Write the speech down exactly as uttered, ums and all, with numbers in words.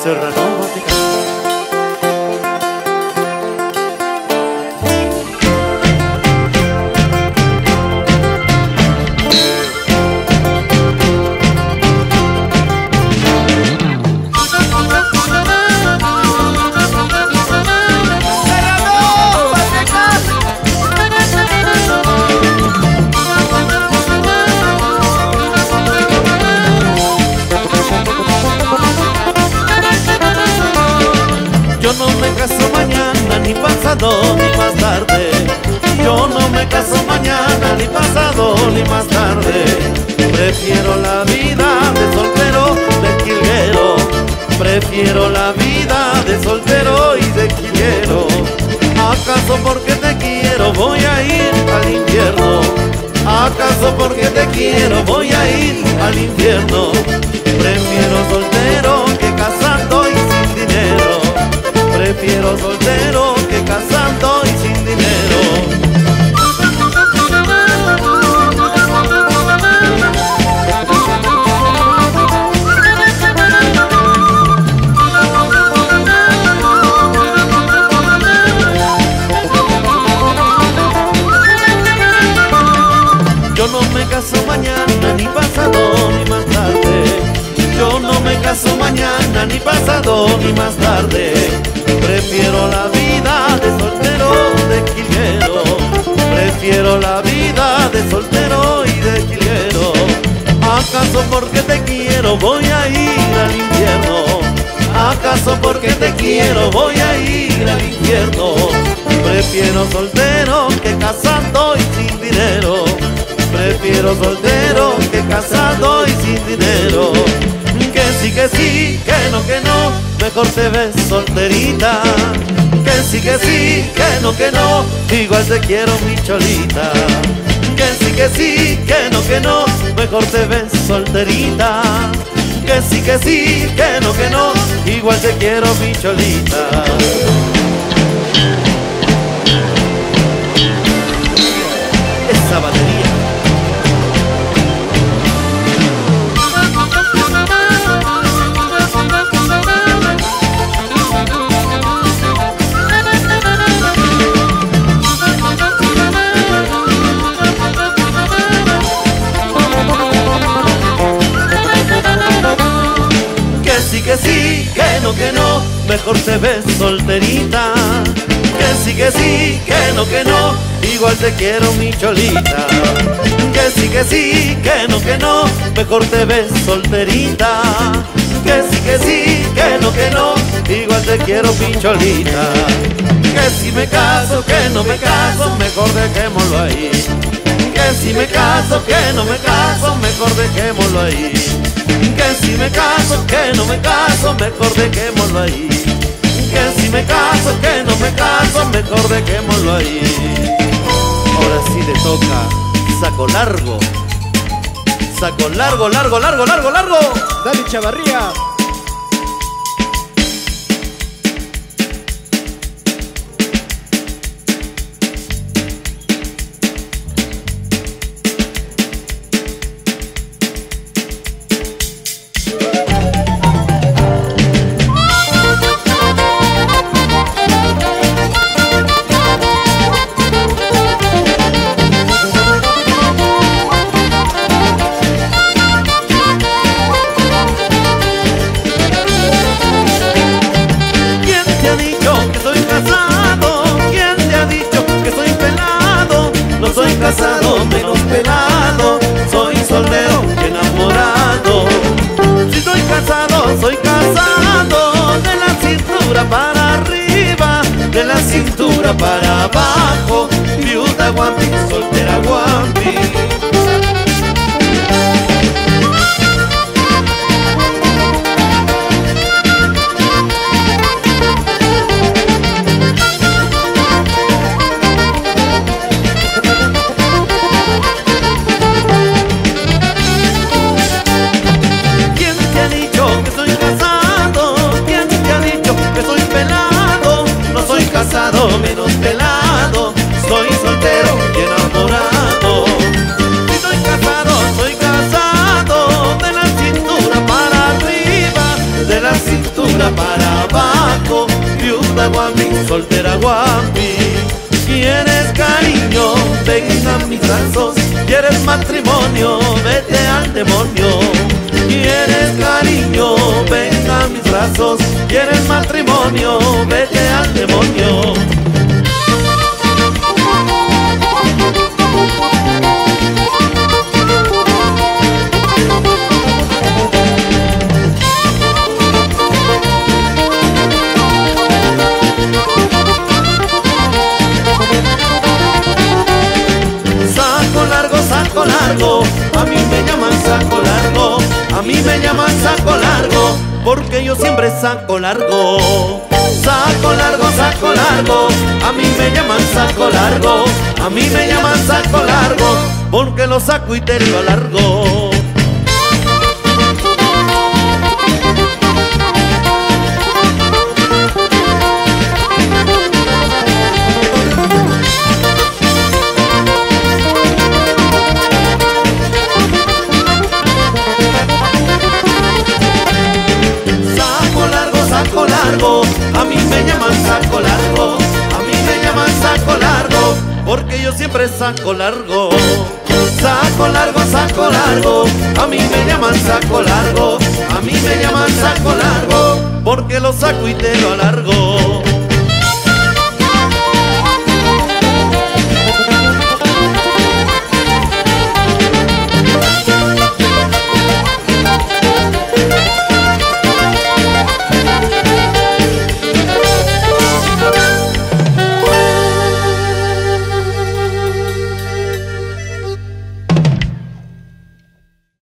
Serrano Vaticano. Yo no me caso mañana, ni pasado, ni más tarde. Yo no me caso mañana, ni pasado, ni más tarde. Prefiero la vida de soltero, de quilguero. Prefiero la vida de soltero y de quilguero. ¿Acaso porque te quiero voy a ir al infierno? ¿Acaso porque te quiero voy a ir al infierno? Prefiero soltero que casando y sin dinero. Prefiero soltero que casando y sin dinero. Yo no me caso mañana, ni pasado, ni más tarde. Yo no me caso mañana, ni pasado, ni más tarde. Prefiero la vida de soltero, de quilguero. Prefiero la vida de soltero y de quilguero. ¿Acaso porque te quiero voy a ir al infierno? ¿Acaso porque te quiero voy a ir al infierno? Prefiero soltero que casando y sin dinero. Prefiero soltero que casado y sin dinero. Que sí, que sí, que no, que no, mejor te ves solterita. Que sí, que sí, que no, que no, igual te quiero mi cholita. Que sí, que sí, que no, que no, mejor te ves solterita. Que sí, que sí, que no, que no, igual te quiero mi cholita. Esa batería. Que sí, que no, que no, mejor te ves solterita. Que sí, que sí, que no, que no, igual te quiero mi cholita. Que sí, que sí, que no, que no, mejor te ves solterita. Que sí, que sí, que no, que no, igual te quiero mi cholita. Que si me caso, que no me caso, mejor dejémoslo ahí. Que si me caso, que no me caso, mejor dejémoslo ahí. Que si me caso, que no me caso, mejor dejémoslo ahí. Que si me caso, que no me caso, mejor dejémoslo ahí. Ahora sí le toca saco largo. Saco largo, largo, largo, largo, largo. David Chavarría. Casado, menos pelado, soy soltero y enamorado. Si soy casado, soy casado, de la cintura para arriba, de la cintura para abajo, viuda guampi, soltera guampi. Menos pelado, soy soltero y enamorado. casada guapi, soltera guapi. ¿Quieres cariño? Venga a mis brazos. ¿Quieres matrimonio? Vete al demonio. ¿Quieres cariño? Venga a mis brazos. ¿Quieres matrimonio? Vete al demonio. Saco largo, a mí me llaman saco largo, a mí me llaman saco largo, porque yo siempre saco largo. Saco largo, saco largo, a mí me llaman saco largo, a mí me llaman saco largo, porque lo saco y te lo alargo. Saco largo, a mí me llaman saco largo, a mí me llaman saco largo, porque yo siempre saco largo. Saco largo, saco largo, a mí me llaman saco largo, a mí me llaman saco largo, porque lo saco y te lo alargo.